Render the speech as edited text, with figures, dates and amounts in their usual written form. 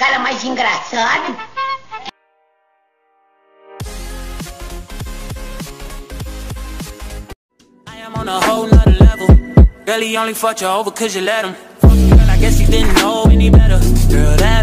cara mais engraçado. On a whole nother level. Girl, he only fucked you over cause you let him. Fuck you, girl, I guess he didn't know any better. Girl, that